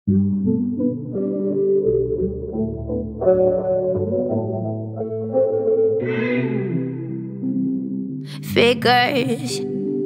Figures,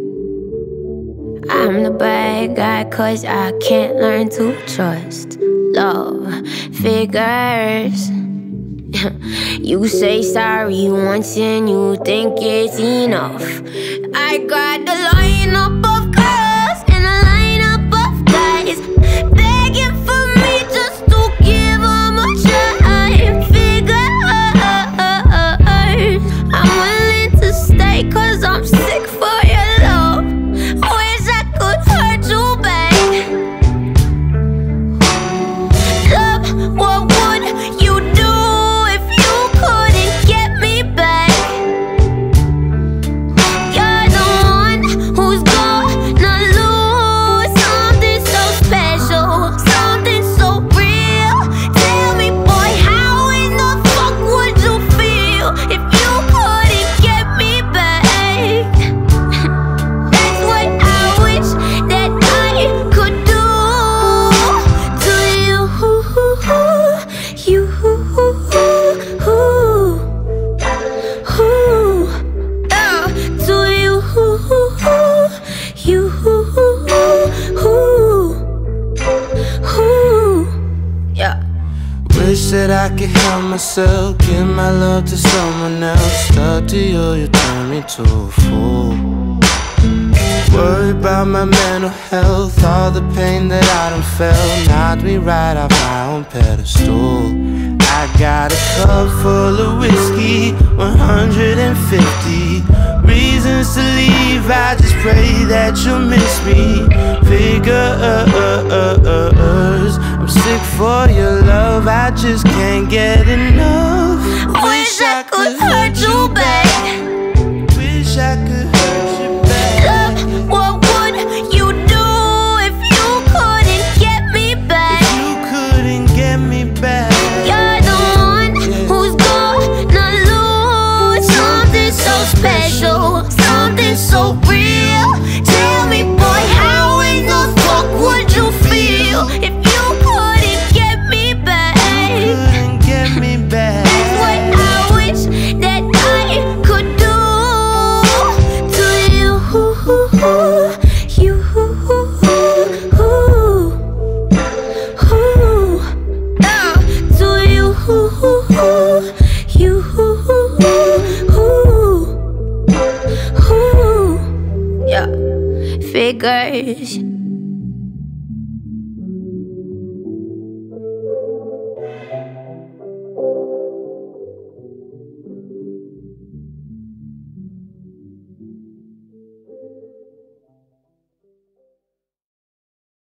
I'm the bad guy 'cause I can't learn to trust love. Figures, you say sorry once and you think it's enough. I got the lineup of girls and a lineup of guys begging for me just to give them a try. Figures, I'm willing to stay 'cause I'm sick for your love. Wish I could hurt you back. Love, what would you do if you couldn't get me back? You're the one who's gonna lose something so special, something so real. Tell me, boy, how in the fuck would you feel if you couldn't get me back? That's what I wish that I could do to you. You, to you, yeah. Wish that I could help myself, give my love to someone else. Stuck to you, you turn me to a fool. Worry about my mental health, all the pain that I done felt knocked me right off my own pedestal. I got a cup full of whiskey, 150 reasons to leave. I just pray that you'll miss me. Figures, I'm sick for your love, I just can't get enough. Wish I could hurt